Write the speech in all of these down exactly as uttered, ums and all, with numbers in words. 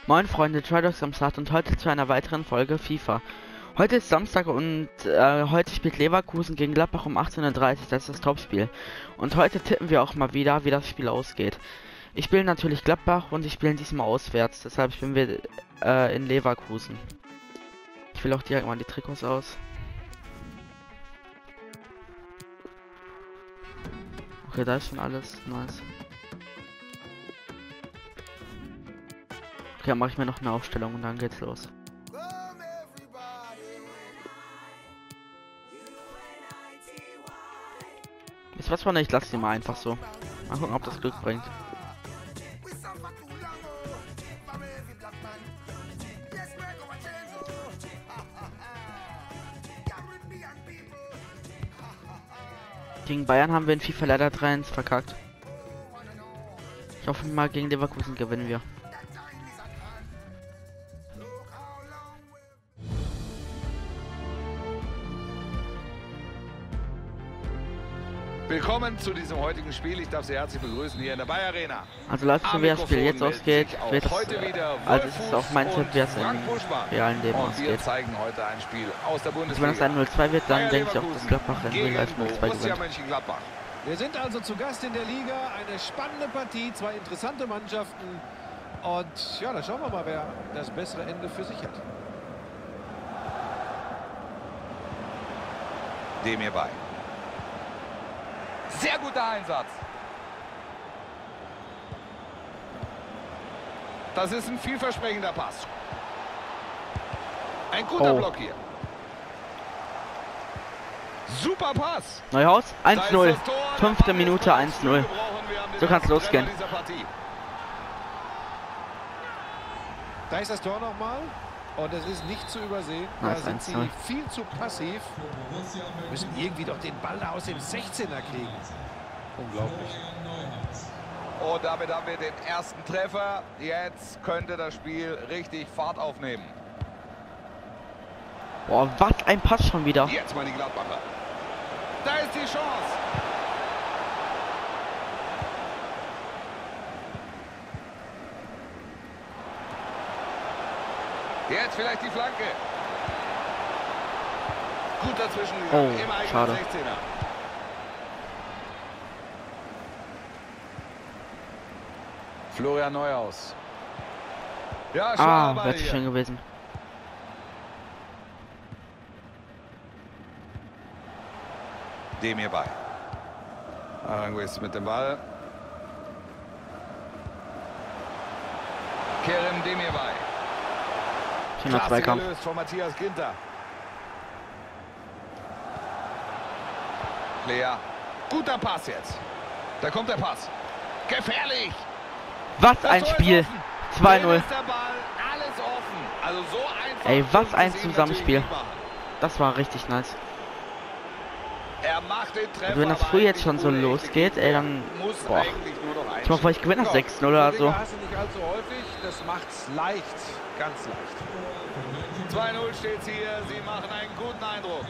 Moin Freunde, Tridox am Start und heute zu einer weiteren Folge FIFA. Heute ist Samstag und äh, heute spielt Leverkusen gegen Gladbach um achtzehn Uhr dreißig, das ist das Topspiel. Und heute tippen wir auch mal wieder, wie das Spiel ausgeht. Ich spiele natürlich Gladbach und ich spiele diesmal auswärts, deshalb spielen wir äh, in Leverkusen. Ich will auch direkt mal die Trikots aus. Okay, da ist schon alles, nice. Okay, dann mache ich mir noch eine Aufstellung und dann geht's los. Ist was von, ich lasse die mal einfach so. Mal gucken, ob das Glück bringt. Gegen Bayern haben wir in FIFA leider drei eins verkackt. Ich hoffe mal, gegen Leverkusen gewinnen wir. Willkommen zu diesem heutigen Spiel. Ich darf Sie herzlich begrüßen hier in der Bayer Arena. Also lasst uns, wie das Spiel jetzt ausgeht, wird es, also es ist auch mein Tipp, wie es im realen Leben ausgeht. Wir zeigen heute ein Spiel aus der Bundesliga. Also wenn es ein null zwei wird, dann denke ich auch, dass Gladbach in Real Life null zwei gewinnt. Wir sind also zu Gast in der Liga. Eine spannende Partie, zwei interessante Mannschaften. Und ja, da schauen wir mal, wer das bessere Ende für sich hat. Dem hier bei. Sehr guter Einsatz. Das ist ein vielversprechender Pass. Ein guter Oh. Block hier. Super Pass. Neuhaus, eins Da ist null. das Tor. Fünfte Der Ball Minute, ist raus. eins null. Wir brauchen- wir haben den So kann's ersten losgehen. Treffer dieser Partie. Da ist das Tor nochmal. Und es ist nicht zu übersehen. Da Nice, sind eins sie null. viel zu passiv. Müssen irgendwie doch den Ball da aus dem sechzehner kriegen. Unglaublich. Und damit haben wir den ersten Treffer. Jetzt könnte das Spiel richtig Fahrt aufnehmen. Boah, was ein Pass schon wieder. Jetzt mal die Gladbacher. Da ist die Chance. Jetzt vielleicht die Flanke. Gut dazwischen gegangen. Oh, Im eigenen schade. sechzehner. Florian Neuhaus. Ja, schon Ah, aber wäre zu hier. schön gewesen. Dem hier bei. Aranguiz mit dem Ball. Kerem dem hier bei. Schöner Klasse Zweikampf. gelöst von Matthias Ginter. Lea. Guter Pass jetzt. Da kommt der Pass. Gefährlich. Was Das ein Tor ist Spiel. offen. zwei Drin null. ist der Ball. Alles offen. Also so einfach. Ey, was dürfen ein sie ihn Zusammenspiel. natürlich nicht machen. Das war richtig nice. Er macht den Treffer. Also wenn das aber früh jetzt eigentlich schon so ohne echte losgeht, ey, dann... Gegenwehr. Muss Boah. eigentlich nur noch Ich hoffe, ich gewinne das sechs null oder so. Das hast du nicht allzu häufig. Das macht's leicht. Ganz leicht. zwei null steht's hier. Sie machen einen guten Eindruck.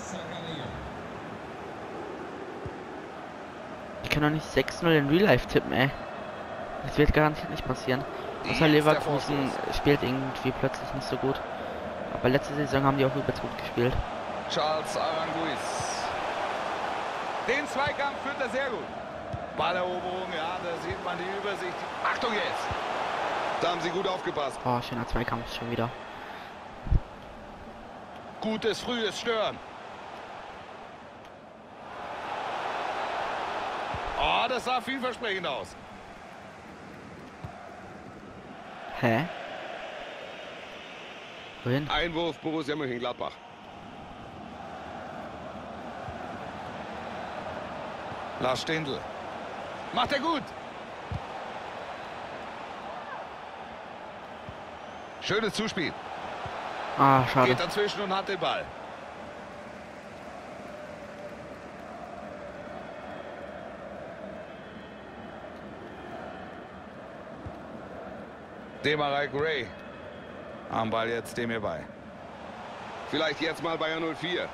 Ich kann doch nicht sechs null in Real Life tippen, ey. Das wird garantiert nicht passieren. Außer Jetzt der Leverkusen Vorstoß. spielt irgendwie plötzlich nicht so gut. Aber letzte Saison haben die auch übelst gut gespielt. Charles Aranguiz. Den Zweikampf führt er sehr gut. Balleroberung, ja, da sieht man die Übersicht. Achtung jetzt. Da haben sie gut aufgepasst. Oh, schöner Zweikampf schon wieder. Gutes frühes Stören. Oh, das sah vielversprechend aus. Hä? Wohin? Einwurf Borussia Mönchengladbach. Lars Stindl. Macht er gut. Schönes Zuspiel. Ah, schade. Geht dazwischen und hat den Ball. Demarai Gray. Am Ball jetzt dem hier bei. Vielleicht jetzt mal Bayern null vier.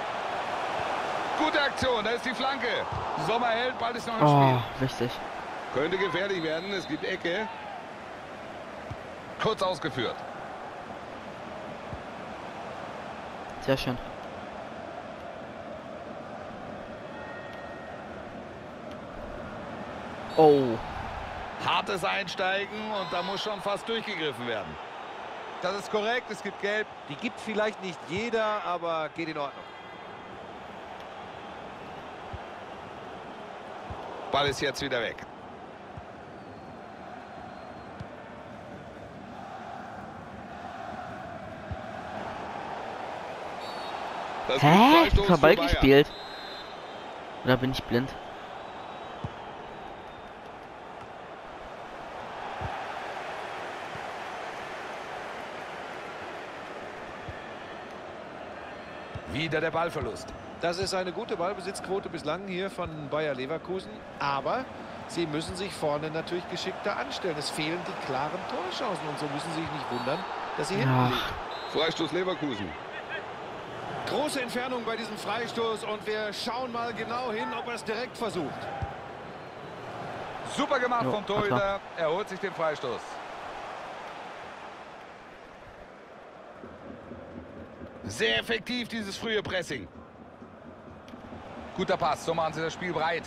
Gute Aktion, da ist die Flanke. Sommer hält, bald ist noch im Oh, Spiel. wichtig. Könnte gefährlich werden. Es gibt Ecke. Kurz ausgeführt. Sehr schön. Oh. Hartes Einsteigen und da muss schon fast durchgegriffen werden. Das ist korrekt, es gibt Gelb. Die gibt vielleicht nicht jeder, aber geht in Ordnung. Ball ist jetzt wieder weg. Das ist ein Hä? Freistoß für Vorbeigespielt. Oder bin ich blind? Wieder der Ballverlust. Das ist eine gute Ballbesitzquote bislang hier von Bayer Leverkusen. Aber sie müssen sich vorne natürlich geschickter anstellen. Es fehlen die klaren Torchancen und so müssen sie sich nicht wundern, dass sie hinten Ja. liegen. Freistoß Leverkusen. Große Entfernung bei diesem Freistoß und wir schauen mal genau hin, ob er es direkt versucht. Super gemacht Jo, vom klar. Torhüter. Er holt sich den Freistoß. Sehr effektiv dieses frühe Pressing. Guter Pass, so machen sie das Spiel breit.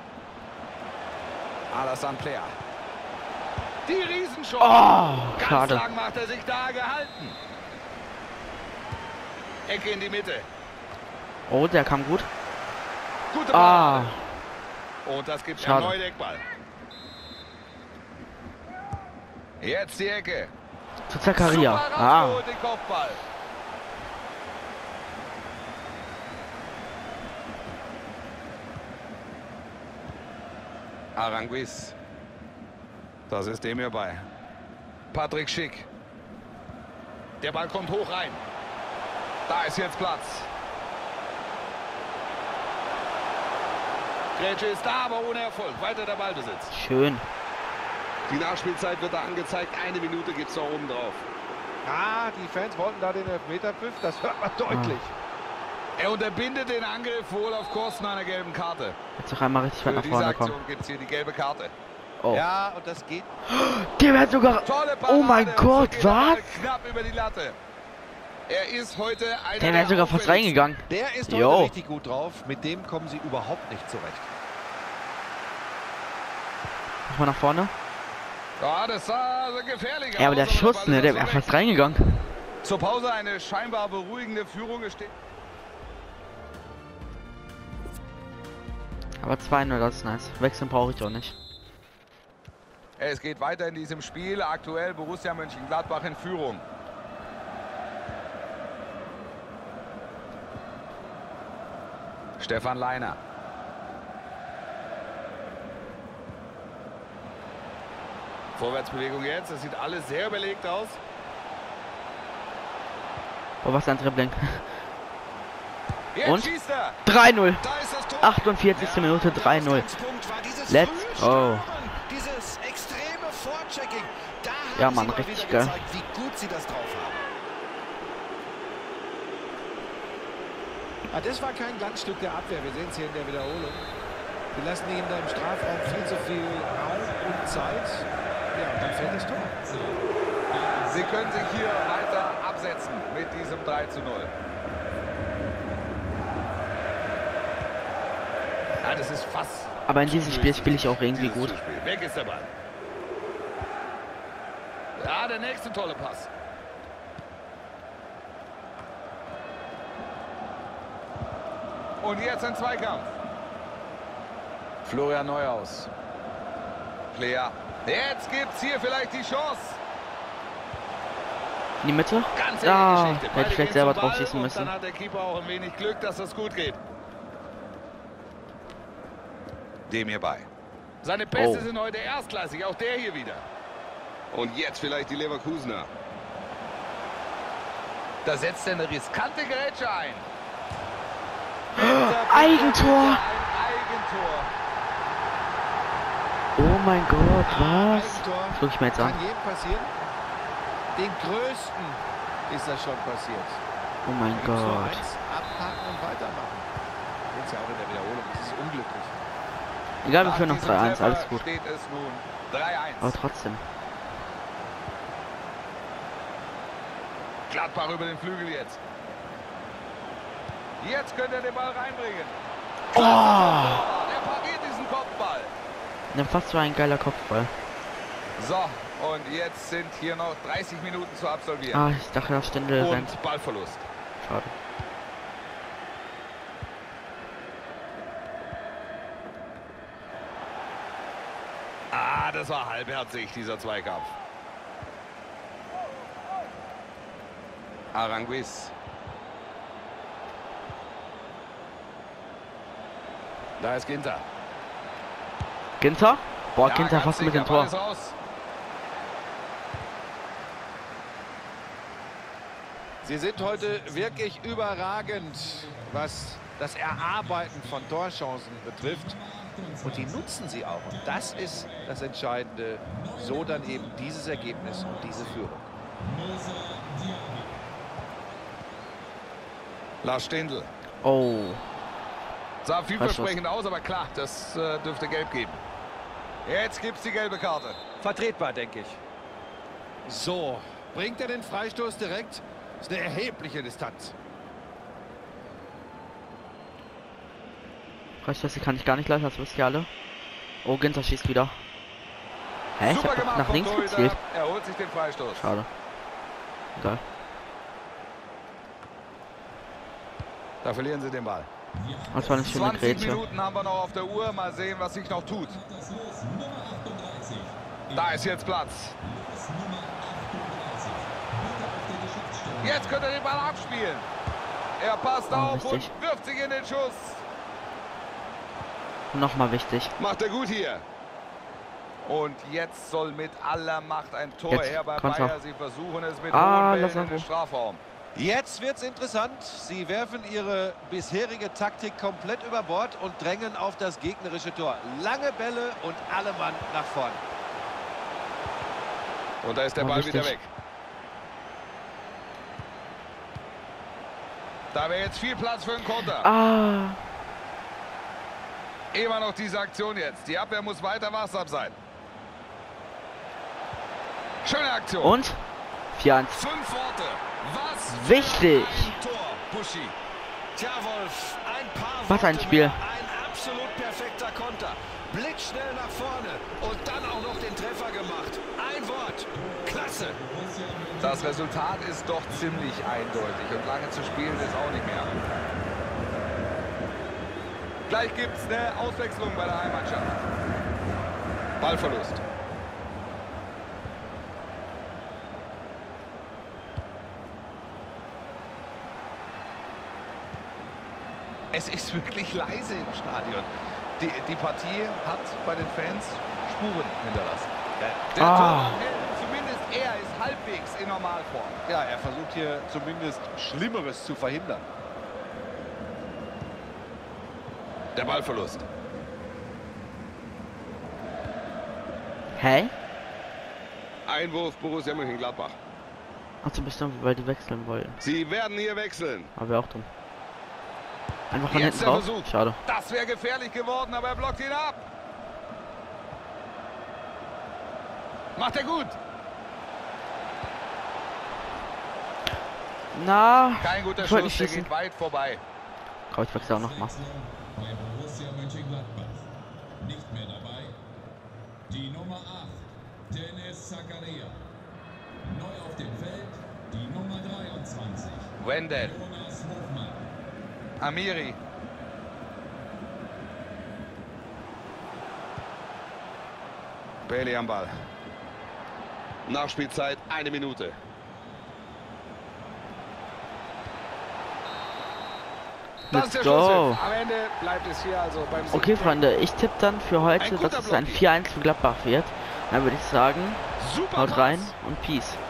Alassane Player. Die Riesenchance. Oh, Ganz schade. lang macht er sich da gehalten. Ecke in die Mitte. Oh, der kam gut. Gute Ah. Ball. Und das gibt Schade. erneut Eckball. Jetzt die Ecke. Zu Zakaria. Super Ah. rausgeholt, den Kopfball. Aranguiz. Das ist dem hierbei. Patrick Schick. Der Ball kommt hoch rein. Da ist jetzt Platz. Grätsche ist da, aber ohne Erfolg. Weiter der Ballbesitz. Schön. Die Nachspielzeit wird da angezeigt. Eine Minute gibt es da oben drauf. Ah, die Fans wollten da den Elfmeterpfiff, das hört man deutlich. Er unterbindet den Angriff wohl auf Kosten einer gelben Karte. Jetzt noch einmal richtig weit Für nach diese vorne Aktion kommen. gibt es hier die gelbe Karte. Oh. Ja, und das geht. Der wird sogar... Tolle Parade. Oh mein und so Gott, geht der was? Ball knapp über die Latte. Er ist heute einer Der wäre sogar fast auffälligsten. reingegangen. Der ist heute Jo. richtig gut drauf. Mit dem kommen sie überhaupt nicht zurecht. Nochmal nach vorne. Ja, das sah also gefährlich aus. Ja, aber der Schuss, Ball ne, ist der also wäre weg. fast reingegangen. Zur Pause eine scheinbar beruhigende Führung gesteht. Aber zwei null, das ist nice. Wechseln brauche ich auch nicht. Es geht weiter in diesem Spiel. Aktuell Borussia Mönchengladbach in Führung. Stefan Leiner. Vorwärtsbewegung jetzt. Das sieht alles sehr überlegt aus. Oh, was ein Dribbling. Jetzt Und? schießt er. drei null. Da ist das Tor. achtundvierzigste Minute, drei null. Ausgangspunkt war dieses Let's frühe go. Stürmen, dieses extreme Vorchecking. Da haben Ja, sie Mann, mal richtig wieder geil. gezeigt, wie gut sie das drauf haben. Ah, das war kein Glanzstück der Abwehr. Wir sehen es hier in der Wiederholung. Wir lassen ihnen da im Strafraum viel zu viel Raum und Zeit. Ja, und dann fällt das Tor. Sie können sich hier weiter absetzen mit diesem drei zu null. Ja, das ist fast. Aber in diesem Spiel spiele ich auch irgendwie dieses gut. Zuspiel. Weg ist der Ball. Ja, der nächste tolle Pass. Und jetzt ein Zweikampf. Florian Neuhaus. Player. Jetzt gibt's hier vielleicht die Chance. In die Mitte? Ganz Ja, enge Geschichte. hätte Beide ich vielleicht gehen selber zum drauf Ball schießen und müssen. Dann hat der Keeper auch ein wenig Glück, dass das gut geht. Dem hierbei. Seine Pässe Oh. sind heute erstklassig, auch der hier wieder. Und jetzt vielleicht die Leverkusener. Da setzt er eine riskante Grätsche ein. Eigentor! Ein Eigentor. Oh mein Gott, was? Eigentor Das guck ich mir jetzt an. kann jedem passieren. Den Größten ist das schon passiert. Oh mein Gibt's nur Gott. eins, abhaken und weitermachen. Jetzt ja auch in der Wiederholung. Das ist unglücklich. Egal, wir Nach führen noch diesem drei eins, Treffer alles gut. steht es nun drei eins. Aber trotzdem. Gladbach über den Flügel jetzt. Jetzt könnte er den Ball reinbringen. Oh! Er pariert diesen Kopfball. Ja, fast so ein geiler Kopfball. So, und jetzt sind hier noch dreißig Minuten zu absolvieren. Ah, ich dachte, das Stindl rennt. Und Ballverlust. Schade. Ah, das war halbherzig, dieser Zweikampf. Aranguiz. Da ist Ginter. Ginter? Boah, Ja, Ginter ganz fast mit sicher, dem Tor. Ball ist raus. Sie sind heute wirklich überragend, was das Erarbeiten von Torchancen betrifft. Und die nutzen sie auch. Und das ist das Entscheidende. So dann eben dieses Ergebnis und diese Führung. Lars Stindl. Oh. Sah vielversprechend aus, aber klar, das äh, dürfte gelb geben. Jetzt gibt's die gelbe Karte. Vertretbar, denke ich. So, bringt er den Freistoß direkt? Das ist eine erhebliche Distanz. Freistoß kann ich gar nicht leisten, das wisst ihr alle. Oh, Ginter schießt wieder. Hä? Ich Super hab doch gemacht nach vom links Torhüter. gezielt. Er holt sich den Freistoß. Schade. Egal. Da verlieren sie den Ball. Das war eine schöne zwanzig Grätsche. Minuten haben wir noch auf der Uhr. Mal sehen, was sich noch tut. Da ist jetzt Platz. Jetzt könnte er den Ball abspielen. Er passt Oh, auf wichtig. und wirft sich in den Schuss. Nochmal wichtig. Macht er gut hier. Und jetzt soll mit aller Macht ein Tor Jetzt her bei Konter. Bayer. Sie versuchen es mit Ah, hohen lass Bällen in den irgendwo. Strafraum. Jetzt wird's interessant. Sie werfen ihre bisherige Taktik komplett über Bord und drängen auf das gegnerische Tor. Lange Bälle und alle Mann nach vorn. Und da ist der Oh, Ball richtig. wieder weg. Da wäre jetzt viel Platz für einen Konter. Ah. Immer noch diese Aktion jetzt. Die Abwehr muss weiter wachsam sein. Schöne Aktion. Und? vier eins. Fünf Worte. Was Wichtig. ein Tor, Buschi. Tja, Wolf, ein paar Was ein Worte Spiel. mehr. Ein absolut perfekter Konter. Blitzschnell nach vorne und dann auch noch den Treffer gemacht. Ein Wort. Klasse. Das Resultat ist doch ziemlich eindeutig und lange zu spielen ist auch nicht mehr. Gleich gibt es eine Auswechslung bei der Heimmannschaft. Ballverlust. Es ist wirklich leise im Stadion. Die, die Partie hat bei den Fans Spuren hinterlassen. Der Ah. Torwart, zumindest er ist halbwegs in Normalform. Ja, er versucht hier zumindest Schlimmeres zu verhindern. Der Ballverlust. Hä? Einwurf Borussia Mönchengladbach. Ach so, bestimmt, weil die wechseln wollen. Sie werden hier wechseln. Aber wäre auch dumm. Einfach von Jetzt hinten der drauf. Versuch. Schade. Das wäre gefährlich geworden, aber er blockt ihn ab. Macht er gut. Na, Kein guter ich wollte nicht Schuss, der schießen. geht weit vorbei. Komm, ich wechsle auch noch mal. Bei Borussia Mönchengladbach. Nicht mehr dabei. Die Nummer acht, Dennis Zakaria. Neu auf dem Feld, die Nummer dreiundzwanzig, Wendell, Jonas Hofmann. Amiri. Bailey am Ball. Nachspielzeit eine Minute. Das Let's ist der go. Schlusspfiff. Am Ende bleibt es hier also beim Sieg. Okay, Freunde, ich tippe dann für Ein heute, guter dass es ein Block. vier eins für Gladbach wird. Dann würde ich sagen, Super haut rein Pass. und Peace.